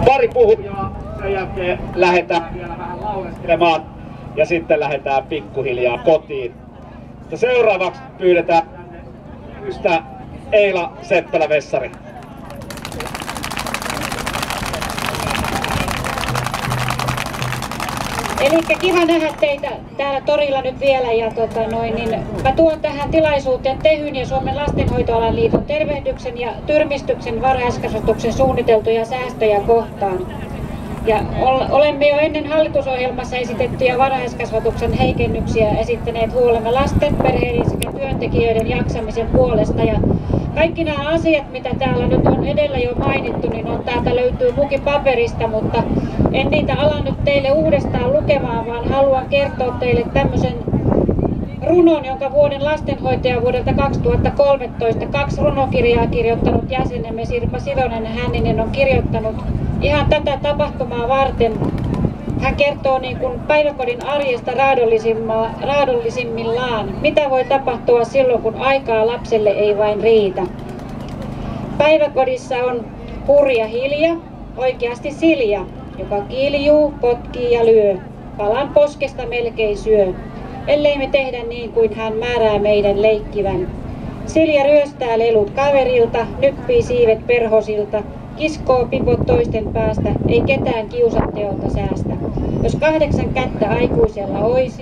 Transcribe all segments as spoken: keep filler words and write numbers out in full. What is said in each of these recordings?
Pari puhujaa, sen jälkeen lähdetään vielä vähän lauleskelemaan ja sitten lähdetään pikkuhiljaa kotiin. Ja seuraavaksi pyydetään ystä Eila Seppälä-Vessari. Elikkä kiva nähdä teitä täällä torilla nyt vielä ja tota noin, niin mä tuon tähän tilaisuuteen Tehyn ja Suomen lastenhoitoalan liiton tervehdyksen ja tyrmistyksen varhaiskasvatuksen suunniteltuja säästöjä kohtaan. Ja olemme jo ennen hallitusohjelmassa esitettyjä varhaiskasvatuksen heikennyksiä esittäneet huolemme lasten, perheiden sekä työntekijöiden jaksamisen puolesta. Ja kaikki nämä asiat, mitä täällä nyt on edellä jo mainittu, niin on, täältä löytyy mukin paperista, mutta en niitä ala nyt teille uudestaan lukemaan, vaan haluan kertoa teille tämmöisen runon, jonka vuoden lastenhoitaja vuodelta kaksituhattakolmetoista kaksi runokirjaa kirjoittanut jäsenemme Sirpa Sironen Hänninen on kirjoittanut ihan tätä tapahtumaa varten. Hän kertoo niin kuin päiväkodin arjesta raadollisimmillaan, mitä voi tapahtua silloin, kun aikaa lapselle ei vain riitä. Päiväkodissa on hurja Hilja, oikeasti Silja, joka kiljuu, potkii ja lyö. Palan poskesta melkein syö, ellei me tehdä niin kuin hän määrää meidän leikkivän. Silja ryöstää lelut kaverilta, nyppii siivet perhosilta, kiskoo pipot toisten päästä, ei ketään kiusa teolta säästä. Jos kahdeksan kättä aikuisella oisi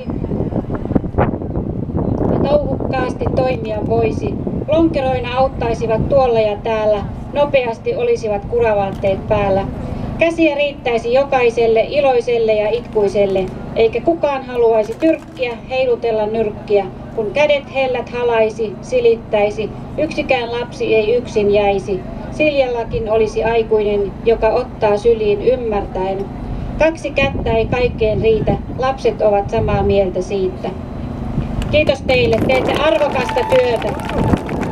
ja touhukkaasti toimia voisi, lonkeroina auttaisivat tuolla ja täällä, nopeasti olisivat kuravanteet päällä. Käsiä riittäisi jokaiselle iloiselle ja itkuiselle, eikä kukaan haluaisi tyrkkiä, heilutella nyrkkiä. Kun kädet hellät halaisi, silittäisi, yksikään lapsi ei yksin jäisi. Siljallakin olisi aikuinen, joka ottaa syliin ymmärtäen. Kaksi kättä ei kaikkeen riitä, lapset ovat samaa mieltä siitä. Kiitos teille, teette arvokasta työtä.